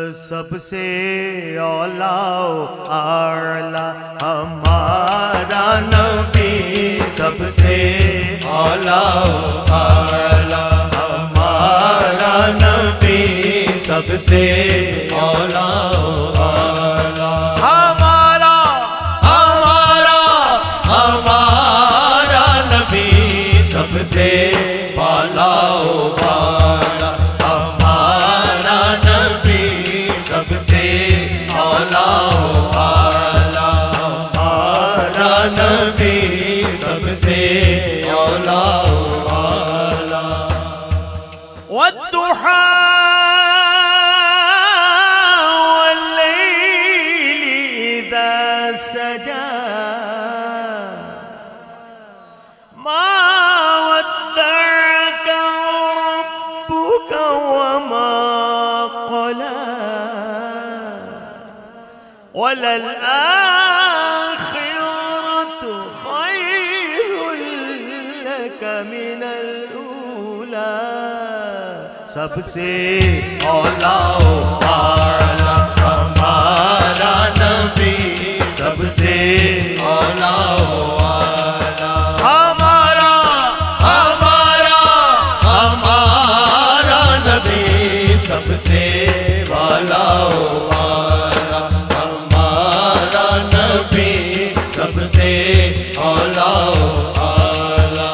سب سے اولا اعلی ہمارا نبی، سب سے اولا اعلی ہمارا نبی، سب سے اولا اعلی ہمارا نبی، سب سے اولا اعلی ہمارا نبی، سب سے اولا اعلی ہمارا نبی، سب سے اولا اعلی والضحى والليل إذا سجى ما ودعك ربك وما قلى وللآخرة خير لك من الأولى، سب سے اولا اعلی ہمارا نبی، سب سے اولا اعلی ہمارا نبی، سب سے اولا اعلی ہمارا نبی، سب سے اولا اعلی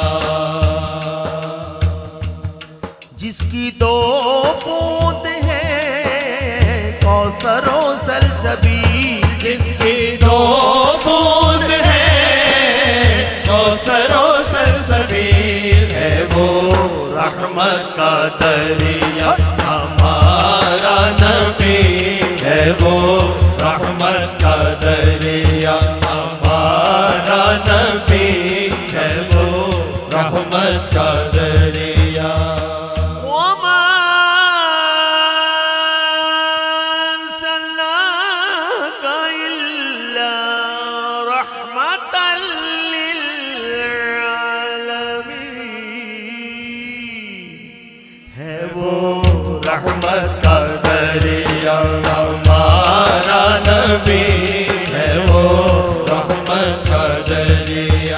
جس کی دو بوند ہے کوثر و سلسبیل، جس کی دو بوند ہے کوثر و سلسبیل، ہے وہ رحمت کا دریا ہمارا نبی، ہے وہ رحمت کا دریا ہمارا نبی، ہے وہ رحمت کا دریا رحمت کا دریا ہمارا نبی، ہے وہ رحمت کا دریا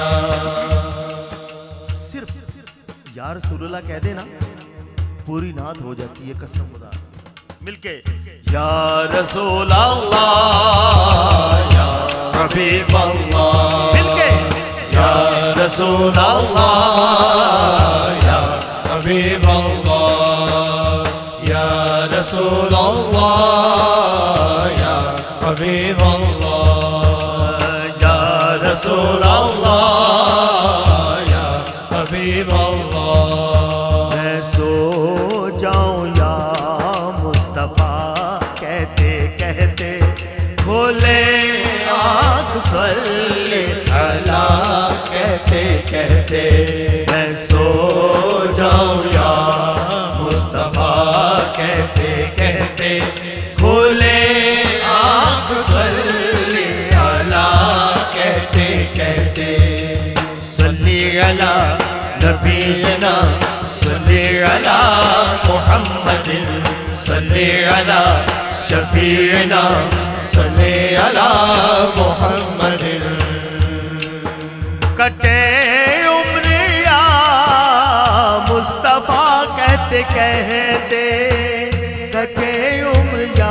صرف یا رسول اللہ کہہ دینا پوری نعت ہو جاتی ہے، قسم خدا مل کے یا رسول اللہ یا حبیب اللہ، مل کے یا رسول اللہ یا حبیب اللہ، یا رسول اللہ یا حبیب اللہ، یا رسول اللہ یا حبیب اللہ میں سو جاؤں یا مصطفیٰ کہتے کہتے کھولے آنکھ صلی اللہ کہتے کہتے میں سو جاؤں یا مصطفیٰ کہتے کہتے کھولے آنکھ صلی اللہ کہتے کہتے صلی اللہ نبینا صلی اللہ محمد صلی اللہ شفیعنا صلی اللہ محمد کٹے عمر یا مصطفیٰ کہتے کہتے کٹے عمر یا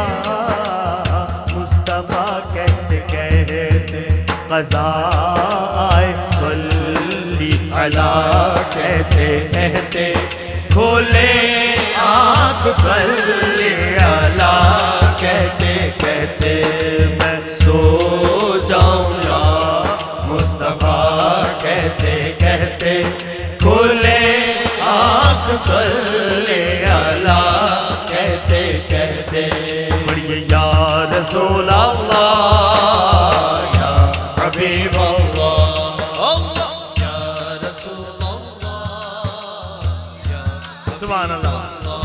مصطفیٰ کہتے کہتے قضا آئے صلی اللہ کہتے کہتے کھولے آنکھ صلی اللہ کہتے کہتے میں سو جاؤں یا مصطفیٰ کہتے کہتے کھولے آنکھ صلی اللہ کہتے کہتے پڑھیے یا رسول اللہ یا حبیب اللہ یا رسول اللہ سبحان اللہ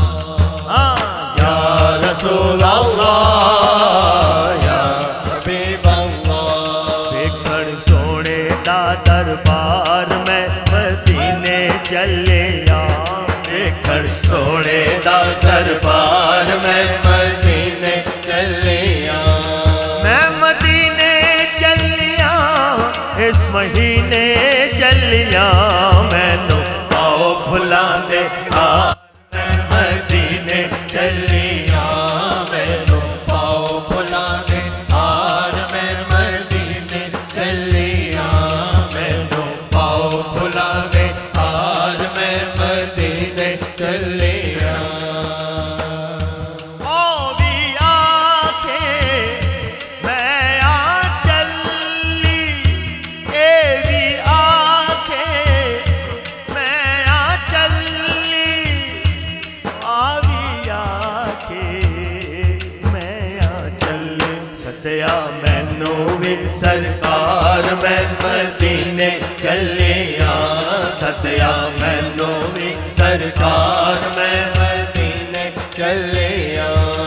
یا رسول اللہ یا حبیب اللہ دیکھڑ سونے دا دربار میں مدینے چلے یا دیکھڑ سونے دا دربار میں مدینے सत्या मैनू भी सरकार मैं मदीने चलिया सत्या मैनू भी सरकार मैं मदीने चलिया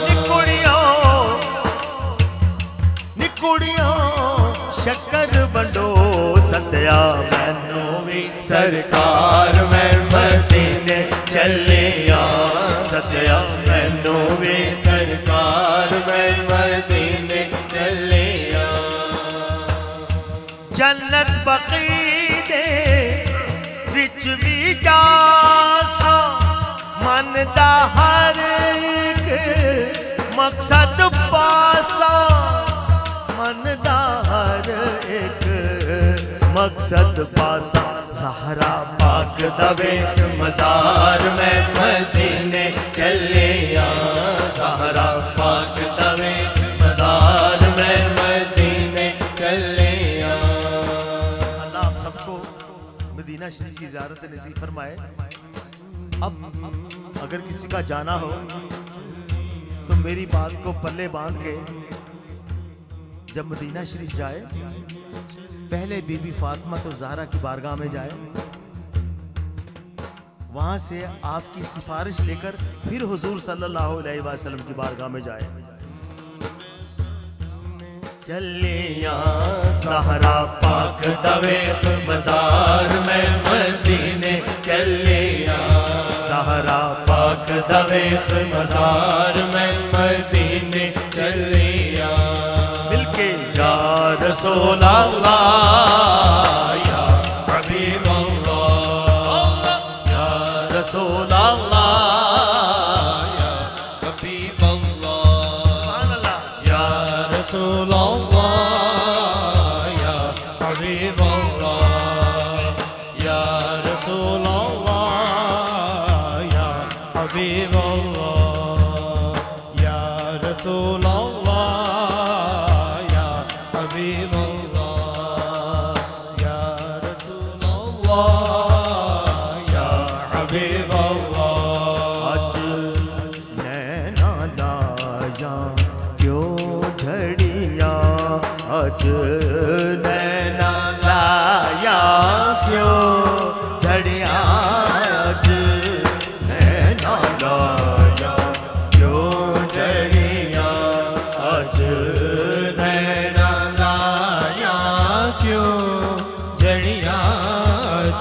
निकुड़ियों शक्कर बंडो सत्या मैनू भी सरकार मैं मदीने चलिया सत्या मैनू भी सरकार मैं मदीने चलिया जन्नत बकी दे विच भी जासा मन दा हर एक मकसद पासा मन दा हर एक मकसद पासा सहरा पाक दा वेख मज़ार मैं मदीने चलिया सहरा पाक दा वेख मज़ार मैं मदीने चलिया। अल्लाह आप सबको मदीना शरीफ की ज़ियारत नसीब फरमाए। अब अगर किसी का जाना हो तो मेरी बात को पल्ले बांध के जब मदीना शरीफ जाए पहले बीबी फातिमा तो ज़हरा की बारगाह में जाए, वहां से आपकी सिफारिश लेकर फिर हुजूर सल्लल्लाहु अलैहि वसल्लम की बारगाह में जाए। चलिया ज़हरा पाक दवेख मज़ार में मदीने चलिया ज़हरा पाक दवेख मज़ार में मदीने चलिया मिलके या रसूल अल्लाह या हबीब अल्लाह या रसूल अल्लाह या हबीब अल्लाह या रसूल अल्लाह या हबीब अल्लाह या रसूल अल्लाह या हबीब अल्लाह या रसूल नैना लाया क्यों झड़िया अज नैना लाया क्यों झड़िया अज नैना लाया क्यों झड़िया अज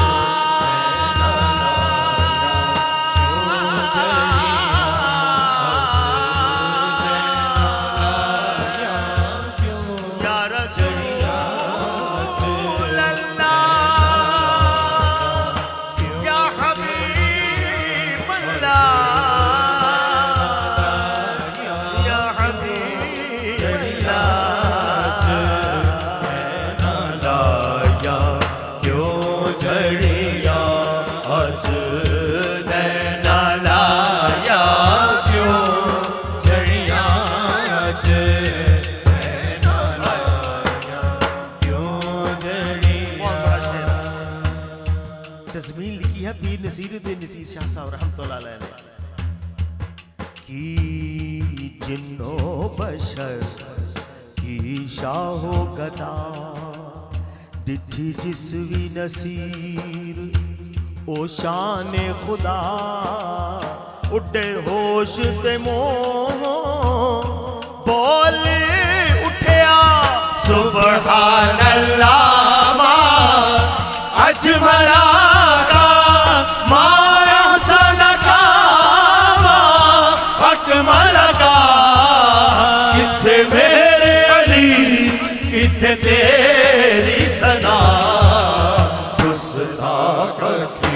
तज़मीन लिखी है पीर नसीरुद्दीन नसीर शाह साहब रहमतुल्लाह अलैह ने कि जिन्नो बशर की शाहो गदा डिठी जिसवी नसीर ओ शान खुदा उड्डे होश ते मोह बोल उठया सुबहान अल्लाह अजमला किथे मेरे अली किथे तेरी सना गुस्ताख